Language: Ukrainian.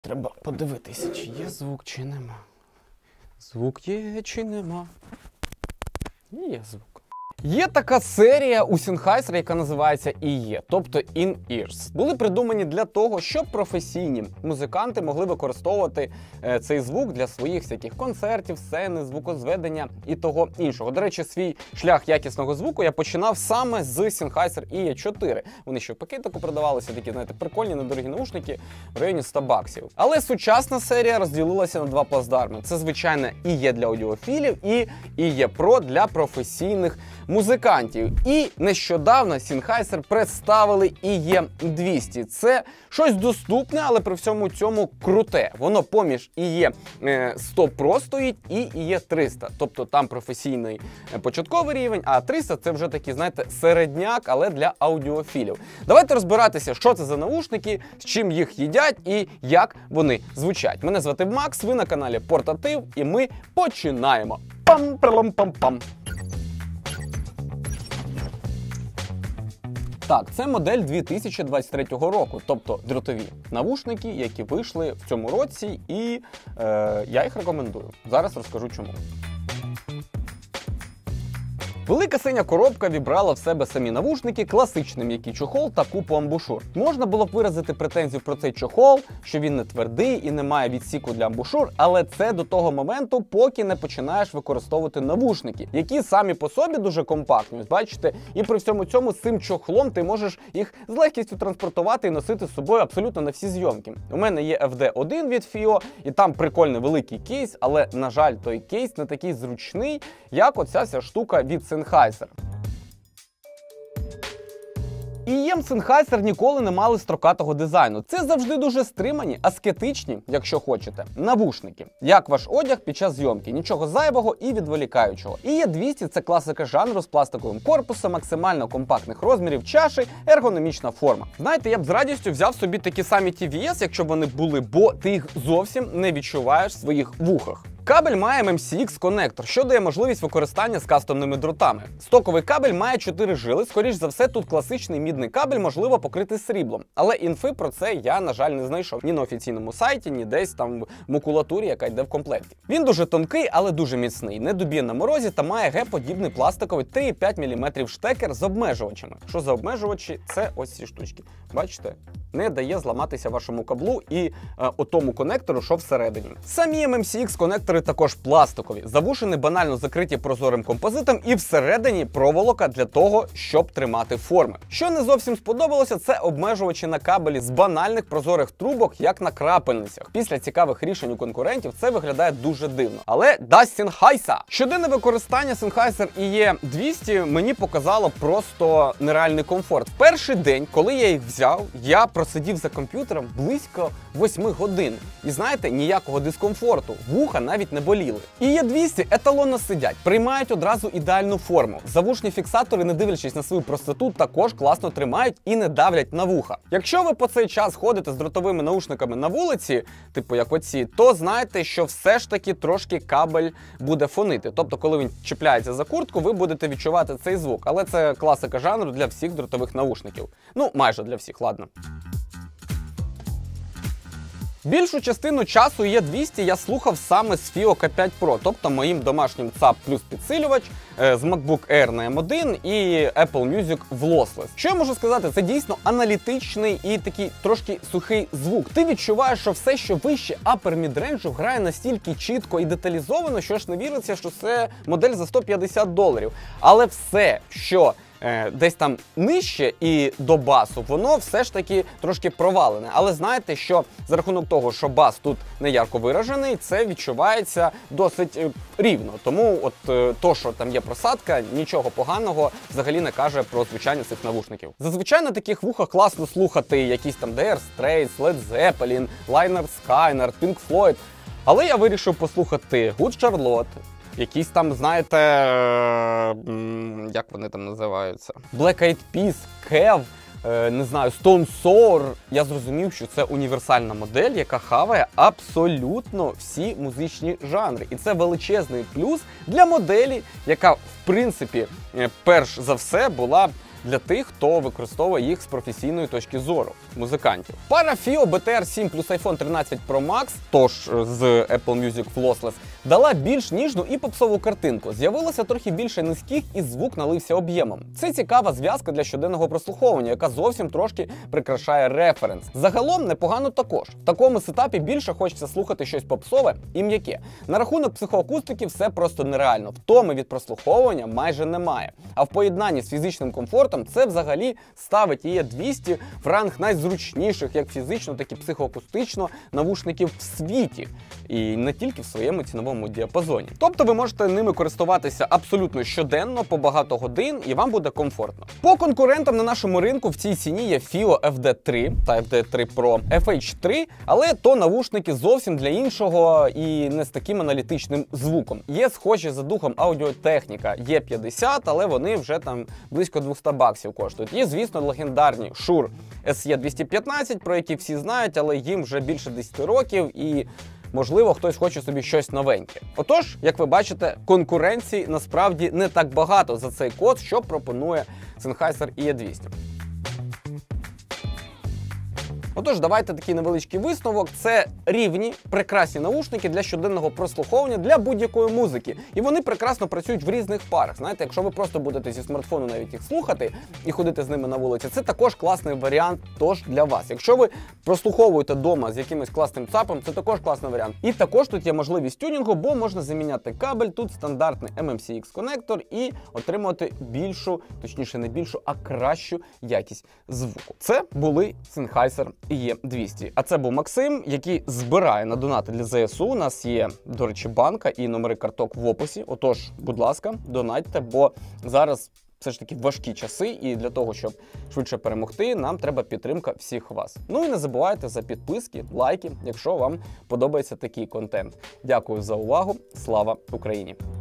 Треба подивитися, чи є звук, чи нема. Звук є, чи нема. Є звук. Є така серія у Sennheiser, яка називається IE, тобто In-Ears. Були придумані для того, щоб професійні музиканти могли використовувати цей звук для своїх всяких концертів, сцени, звукозведення і того іншого. До речі, свій шлях якісного звуку я починав саме з Sennheiser IE4. Вони ще в пакетику продавалися, такі, знаєте, прикольні, недорогі наушники в районі 100 баксів. Але сучасна серія розділилася на два плацдарми. Це, звичайно, IE для аудіофілів і IE Pro для професійних музикантів. І нещодавно Sennheiser представили IE200. Це щось доступне, але при всьому цьому круте. Воно поміж IE 100 Pro стоїть і IE 300. Тобто там професійний початковий рівень, а 300 це вже такий, знаєте, середняк, але для аудіофілів. Давайте розбиратися, що це за наушники, з чим їх їдять і як вони звучать. Мене звати Макс, ви на каналі Портатив, і ми починаємо. Пам-пам-пам-пам. Так, це модель 2023 року, тобто дротові навушники, які вийшли в цьому році, і я їх рекомендую. Зараз розкажу чому. Велика синя коробка вібрала в себе самі навушники, класичний м'який чохол та купу амбушур. Можна було б виразити претензію про цей чохол, що він не твердий і не має відсіку для амбушур, але це до того моменту, поки не починаєш використовувати навушники, які самі по собі дуже компактні, бачите, і при всьому цьому з цим чохлом ти можеш їх з легкістю транспортувати і носити з собою абсолютно на всі зйомки. У мене є FD1 від FiiO, і там прикольний великий кейс, але, на жаль, той кейс не такий зручний, як оця вся штука від Sennheiser. IE Sennheiser ніколи не мали строкатого дизайну. Це завжди дуже стримані, аскетичні, якщо хочете, навушники. Як ваш одяг під час зйомки. Нічого зайвого і відволікаючого. IE200 – це класика жанру з пластиковим корпусом, максимально компактних розмірів чаші, ергономічна форма. Знаєте, я б з радістю взяв собі такі самі TVS, якщо б вони були, бо ти їх зовсім не відчуваєш в своїх вухах. Кабель має MMCX конектор, що дає можливість використання з кастомними дротами. Стоковий кабель має 4 жили, скоріш за все тут класичний мідний кабель, можливо покритий сріблом. Але інфи про це я, на жаль, не знайшов ні на офіційному сайті, ні десь там в макулатурі, яка йде в комплекті. Він дуже тонкий, але дуже міцний, не дубіє на морозі та має Г-подібний пластиковий 3,5 мм штекер з обмежувачами. Що за обмежувачі? Це ось ці штучки. Бачите? Не дає зламатися вашому каблу і отому конектору, що всередині. Самі MMCX конектори також пластикові, завушені банально закриті прозорим композитом і всередині проволока для того, щоб тримати форми. Що не зовсім сподобалося, це обмежувачі на кабелі з банальних прозорих трубок, як на крапельницях. Після цікавих рішень у конкурентів це виглядає дуже дивно. Але дасть Sennheiser! Щоденне використання Sennheiser IE200 мені показало просто нереальний комфорт. В перший день, коли я їх взяв, я просидів за комп'ютером близько 8 годин. І знаєте, ніякого дискомфорту. Вуха навіть не боліли. IE200 еталонно сидять, приймають одразу ідеальну форму. Завушні фіксатори, не дивлячись на свою простоту, також класно тримають і не давлять на вуха. Якщо ви по цей час ходите з дротовими наушниками на вулиці, типу як оці, то знайте, що все ж таки трошки кабель буде фонити. Тобто, коли він чіпляється за куртку, ви будете відчувати цей звук. Але це класика жанру для всіх дротових наушників. Ну, майже для всіх, ладно. Більшу частину часу IE200 я слухав саме з FiiO K5 Pro, тобто моїм домашнім ЦАП плюс підсилювач з MacBook Air на M1 і Apple Music в Lossless. Що я можу сказати, це дійсно аналітичний і такий трошки сухий звук. Ти відчуваєш, що все, що вище upper mid-range, грає настільки чітко і деталізовано, що ж не віриться, що це модель за $150. Але все, що десь там нижче і до басу, воно все ж таки трошки провалене. Але знаєте, що за рахунок того, що бас тут не ярко виражений, це відчувається досить рівно. Тому от то, що там є просадка, нічого поганого взагалі не каже про звучання цих навушників. Зазвичай на таких вухах класно слухати якісь там Dire Straits, Led Zeppelin, Lynyrd Skynyrd, Pink Floyd. Але я вирішив послухати Good Charlotte, якісь там, знаєте, як вони там називаються? Black Eyed Peas, Kev, не знаю, Stone Sour. Я зрозумів, що це універсальна модель, яка хаває абсолютно всі музичні жанри. І це величезний плюс для моделі, яка, в принципі, перш за все була для тих, хто використовує їх з професійної точки зору музикантів. Пара FiiO BTR7 плюс iPhone 13 Pro Max, тож з Apple Music Flawless, дала більш ніжну і попсову картинку. З'явилося трохи більше низьких і звук налився об'ємом. Це цікава зв'язка для щоденного прослуховування, яка зовсім трошки прикрашає референс. Загалом непогано також. В такому сетапі більше хочеться слухати щось попсове і м'яке. На рахунок психоакустики все просто нереально. Втоми від прослуховування майже немає. А в поєднанні з фізичним комфортом це взагалі ставить EE200 в ранг найзручніших як фізично, так і психоакустично навушників в світі. І не тільки в своєму ціновому діапазоні. Тобто ви можете ними користуватися абсолютно щоденно, по багато годин, і вам буде комфортно. По конкурентам на нашому ринку в цій ціні є FiiO FD3 та FD3 Pro FH3, але то навушники зовсім для іншого і не з таким аналітичним звуком. Є схожі за духом аудіотехніка E50, але вони вже там близько 200 баксів коштують. Є, звісно, легендарні Shure SE215, про які всі знають, але їм вже більше 10 років і можливо, хтось хоче собі щось новеньке. Отож, як ви бачите, конкуренції насправді не так багато за цей код, що пропонує Sennheiser EE200. Отож, давайте такий невеличкий висновок. Це рівні, прекрасні навушники для щоденного прослуховування для будь-якої музики. І вони прекрасно працюють в різних парах. Знаєте, якщо ви просто будете зі смартфону навіть їх слухати і ходити з ними на вулиці, це також класний варіант тож для вас. Якщо ви прослуховуєте вдома з якимось класним ЦАПом, це також класний варіант. І також тут є можливість тюнінгу, бо можна заміняти кабель, тут стандартний MMCX конектор і отримувати більшу, точніше не більшу, а кращу якість звуку. Це були Sennheiser EE200. А це був Максим, який збирає на донати для ЗСУ. У нас є, до речі, банка і номери карток в описі. Отож, будь ласка, донатьте, бо зараз все ж таки важкі часи, і для того, щоб швидше перемогти, нам треба підтримка всіх вас. Ну і не забувайте за підписки, лайки, якщо вам подобається такий контент. Дякую за увагу. Слава Україні!